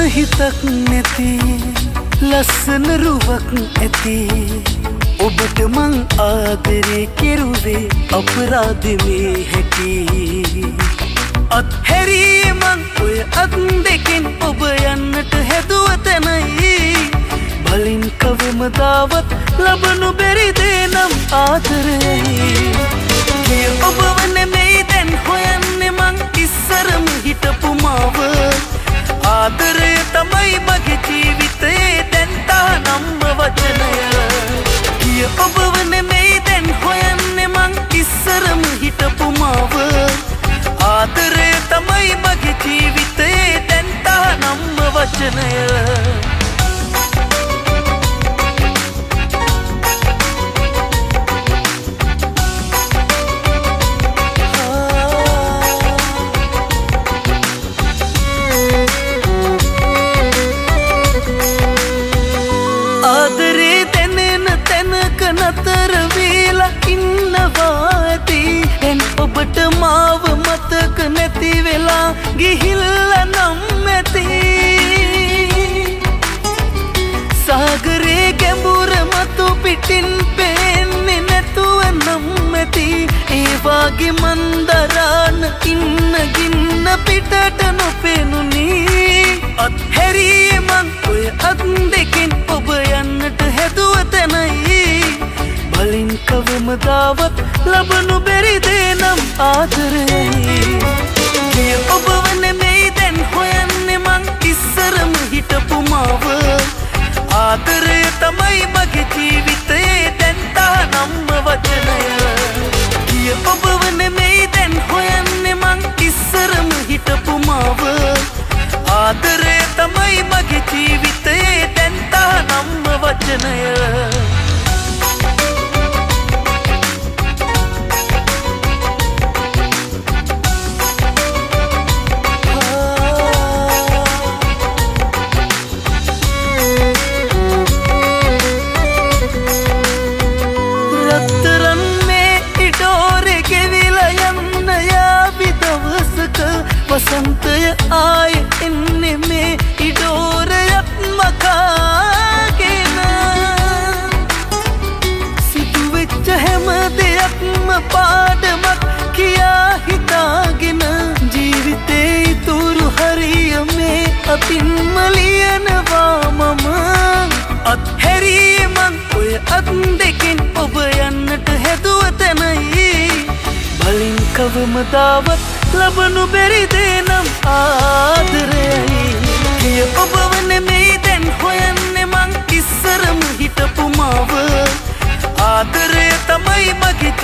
හිතක් නැති ලස්සන රුවක් ඇති ඔබට මං ආදරේ කෙරුවේ අපරාධ මේ හැටි අත්හැරියේ මං ඔය අත් දෙකෙන් ඔබ යන්නට හැදුව තැනයි බලින් කවමදාවත් ලබනු බැරි දේ නම් ආදරයයි කිය ඔබ නෙමෙයි දැන් හොයන්නේ මං ඉස්සරම හිටපු මාව ආදරය තමයි මගේ ජීවිතේ දැන් තානම්ම වචනය කිය ඔබ නෙමෙයි දැන් හොයන්නේ මං ඉස්සරම හිටපු මාව ආදරය තමයි මගේ ජීවිතේ දැන් තානම්ම වචනය ආදරේ දැනෙන තැනක නතර වේලා ඉන්නවා ඇති දැන් ඔබට මාව මතක නැති වෙලා ගිහිල්ලා නම් ඇති සාගරේ ගැඹුර මතු පිටින් පේන්නේ නැතුව නම් ඇති ඒ වාගේ මන්දරාන ඉන්න ගින්න පිටට නොපෙනුනි අත්හැරියේ මං ඔය අත් දෙකෙන් ඔබ යන්නට හැදුව තැනයි බලින් කවමදාවත් ලබනු බැරි දේ නම් ආදරයයි කිය ඔබ නෙමෙයි දැන් හොයන්නේ මං ඉස්සරම හිටපු මාව ආදරය තමයි මගේ ජීවිතේ දැන් තානම්ම වචනය කිය ඔබ නෙමෙයි දැන් හොයන්නේ මං ඉස්සරම හිටපු මාව ආදරය තමයි මගේ ජීවිතේ දැන් තානම්ම වචනය රත්තරන් මේ ඉඩෝරේ ගෙවිලා යන්න යාවි දවසක වසන්තය ආය එන්නේ මේ ඉඩෝරයක් මකාගෙන සිදුවෙච්ච හැම දෙයක්ම පාඩමක් කියා හිතාගෙන ජීවිතේ ඉතුරු හරිය මේ අතින්ම ලියනවා මම අත්හැරියේ මං ඔය අත් දෙකෙන් ඔබ යන්නට හැදුව තැනයි බලින් කවමදාවත් ලබනු බැරි දේ නම් ආදරයයි කිය ඔබ නෙමෙයි දැන් හොයන්නේ මං ඉස්සරම හිටපු මාව ආදරය තමයි මගේ